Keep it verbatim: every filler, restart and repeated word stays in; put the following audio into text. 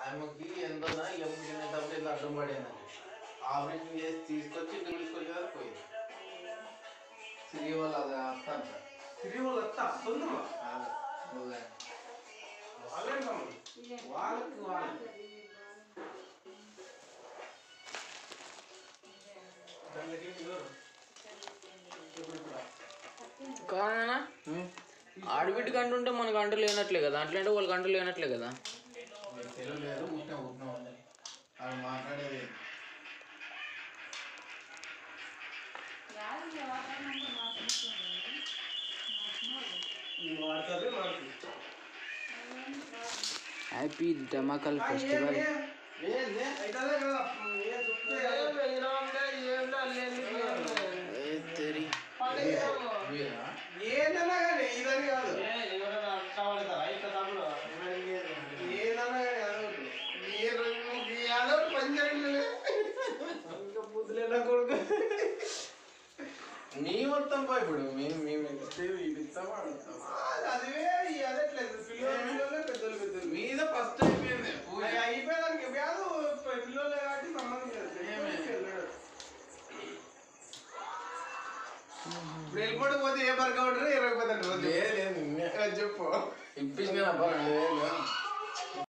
ఆమెకి ఎంతో ఎమ్ము తినేటప్పుడు ఇలా అడ్డం పడేదండి. ఆపరేషన్ చేసి తీసుకొచ్చి తీసుకొచ్చి కదా పోయింది. సిరి వాళ్ళు అది వస్తారంట. సిరి వాళ్ళు వస్తా వస్తుందమ్మా వాళ్ళేంటమ్మా వాళ్ళకి వాళ్ళకి కాదన్నా ఆడబిడ్డ గంట ఉంటే మన గంట లేనట్లే కదా, అట్లా అంటే వాళ్ళ గంట లేనట్లే కదా. తెలుగు లేదు ఊరినే ఊరినే ఉంది ఆడు మాట్లాడేది. హ్యాపీ ధమాకల్ ఫెస్టివల్. ఏదన్నా కానీ ఇదని కాదు ఏదన్నా కానీ పంచాయతీ బుద్ధులేనా కొడుకు మీ మొత్తం పో ఇప్పుడు మేము మేము ఇస్తామా అదివే అదట్లేదు పిల్లలు పెద్దలు పెద్దలు మీద ఫస్ట్ అయిపోయింది అయిపోయేదానికి కాదు పిల్లలు కాబట్టి సంబంధం లేదు. ఇప్పుడు వెళ్ళిపోవడం పోతే ఏ బర్క్ అవుతారు ఇరవై పదండి లేదు చెప్పు ఇప్పించిన